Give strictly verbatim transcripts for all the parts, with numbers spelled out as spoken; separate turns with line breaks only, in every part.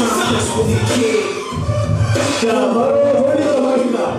Timeless with the kid. 자, 바로 돌리도록 하겠습니다.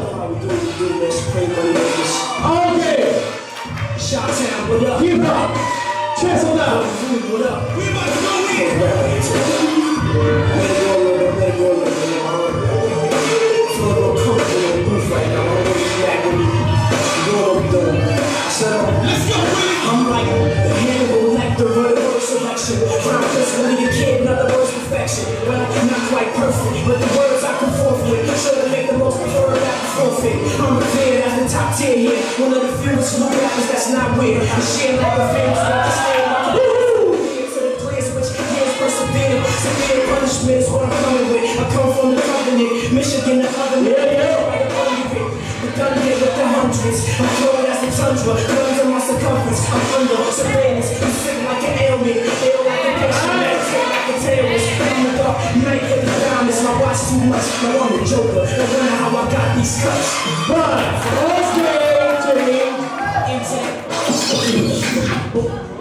오케이. Shot-town, what up? 힙합 최소다. What up? We about to go in. Let it go, let it go, let it go. Feel a little comfortable in the booth right now. I don't know if you're back with me. Doing what we doing. So, let's go with it. I'm like the Hannibal Lecter of the word selection. Round this one of your kid, not the word's perfection. Well, not quite perfect, but the words I come forth with should have made the most preferred after forfeit. I'm prepared as the top tier here. One of the fewest new rappers that's not weird. I share like a famous like a stand like a woo. Here to the place which years persevere. Severe punishment is what I'm coming with. I come from the covenant, Michigan, the other yeah, yeah. We're done here with the hundreds. I'm flowing as a tundra. Guns in my circumference. I'm under surveillance. I'm sick like an ailment. Ill like a patient. Meditate like a terrorist. I'm the dark night with the diamonds. My watch too much. Now I'm a joker. I wonder how I got these cuts. But, let's go, Jimmy. Intent.